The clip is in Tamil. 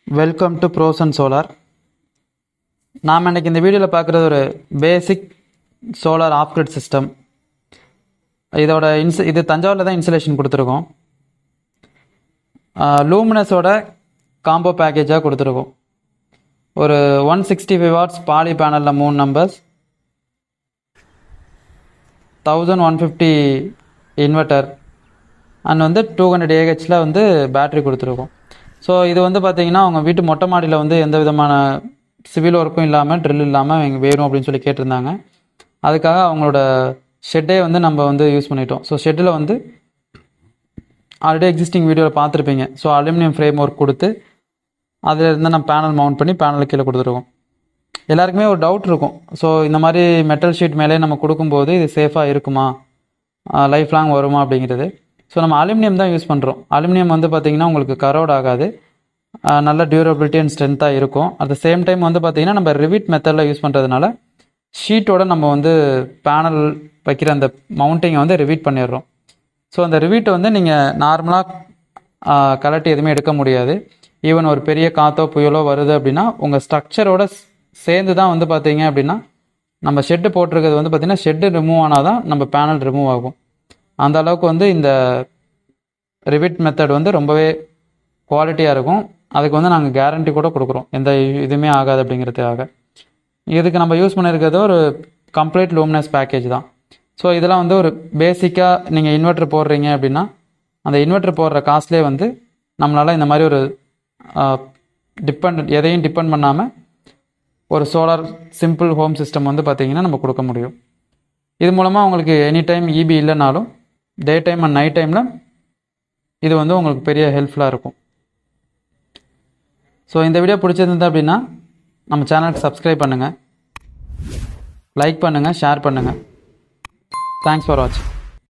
Welcome to Pros and Solar. நாம் இன்னைக்கு இந்த வீடியோவில் பார்க்குறது ஒரு basic solar off grid system. இது தஞ்சாவூரில் தான் இன்சுலேஷன் கொடுத்துருக்கோம். லூமினஸோட காம்போ பேக்கேஜாக கொடுத்துருக்கோம். ஒரு 165 வாட்ஸ் பாலி பேனலில் 3 நம்பர்ஸ், 1150 இன்வெர்ட்டர் அண்ட் 200 AHல பேட்ரி கொடுத்துருக்கோம். ஸோ இது பார்த்தீங்கன்னா அவங்க வீட்டு மொட்டை மாடியில் எந்த விதமான சிவில் ஒர்க்கும் இல்லாமல் ட்ரில் இல்லாமல் எங்கள் வேணும் அப்படின்னு சொல்லி கேட்டிருந்தாங்க. அதுக்காக அவங்களோட ஷெட்டே நம்ம யூஸ் பண்ணிட்டோம். ஸோ ஷெட்டில் ஆல்ரெடி எக்ஸிஸ்டிங் வீடியோவில் பார்த்துருப்பீங்க. ஸோ அலுமினியம் ஃப்ரேம் ஒர்க் கொடுத்து அதில் இருந்து நம்ம பேனல் மவுண்ட் பண்ணி பேனலுக்கு கீழே கொடுத்துருக்கோம். எல்லாருக்குமே ஒரு டவுட் இருக்கும். ஸோ இந்த மாதிரி மெட்டல் ஷீட் மேலே நம்ம கொடுக்கும்போது இது சேஃபாக இருக்குமா, லைஃப் லாங் வருமா அப்படிங்கிறது. ஸோ நம்ம அலுமினியம் தான் யூஸ் பண்ணுறோம். அலுமினியம் பார்த்திங்கன்னா உங்களுக்கு கரோட் ஆகாது, நல்ல டியூரபிலிட்டி அண்ட் ஸ்ட்ரென்த்தாக இருக்கும். அட் த சேம் டைம் பார்த்திங்கன்னா நம்ம ரிவிட் மெத்தடில் யூஸ் பண்ணுறதுனால ஷீட்டோட நம்ம பேனல் வைக்கிற அந்த மவுண்டிங்கை ரிவீட் பண்ணிடுறோம். ஸோ அந்த ரிவீட்டை நீங்கள் நார்மலாக கலட்டி எதுவுமே எடுக்க முடியாது. ஈவன் ஒரு பெரிய காற்றோ புயலோ வருது அப்படின்னா உங்கள் ஸ்ட்ரக்சரோட சேர்ந்து தான் பார்த்தீங்க அப்படின்னா நம்ம ஷெட்டு போட்டிருக்கிறது பார்த்திங்கன்னா ஷெட்டு ரிமூவ் ஆனால் தான் நம்ம பேனல் ரிமூவ் ஆகும். அந்த அளவுக்கு இந்த ரிவிட் மெத்தட் ரொம்பவே குவாலிட்டியாக இருக்கும். அதுக்கு நாங்கள் கேரண்டி கூட கொடுக்குறோம், எந்த இதுவுமே ஆகாது அப்படிங்கிறதுக்காக. இதுக்கு நம்ம யூஸ் பண்ணியிருக்கிறது ஒரு கம்ப்ளீட் லூமினஸ் பேக்கேஜ் தான். ஸோ இதெல்லாம் ஒரு பேசிக்காக நீங்கள் இன்வெர்ட்டர் போடுறீங்க அப்படின்னா அந்த இன்வெர்ட்டர் போடுற காஸ்ட்லேயே நம்மளால் இந்த மாதிரி ஒரு எதையும் டிபெண்ட் பண்ணாமல் ஒரு சோலார் சிம்பிள் ஹோம் சிஸ்டம் பார்த்திங்கன்னா நம்ம கொடுக்க முடியும். இது மூலமாக உங்களுக்கு எனி டைம் இபி இல்லைனாலும் டே டைம் அண்ட் நைட் டைமில் இது உங்களுக்கு பெரிய ஹெல்ப்ஃபுல்லாக இருக்கும். ஸோ இந்த வீடியோ பிடிச்சிருந்தது அப்படின்னா நம்ம சேனலுக்கு சப்ஸ்கிரைப் பண்ணுங்கள், லைக் பண்ணுங்கள், ஷேர் பண்ணுங்கள். தேங்க்ஸ் ஃபார் வாட்சிங்.